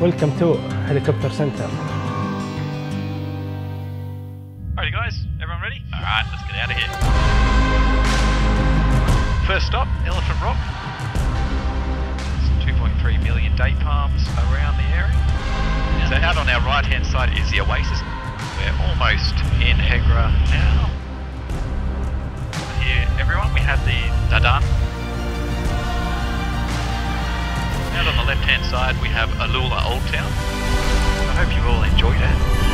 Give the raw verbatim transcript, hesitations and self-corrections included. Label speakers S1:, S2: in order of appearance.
S1: Welcome to Helicopter Center.
S2: Alrighty guys, everyone ready? Alright, let's get out of here. First stop, Elephant Rock. There's two point three million date palms around the area. So out on our right hand side is the Oasis. We're almost in Hegra now. Here everyone, we have the Dadan. Out on the left hand side we have Alula Old Town. I hope you've all enjoyed it.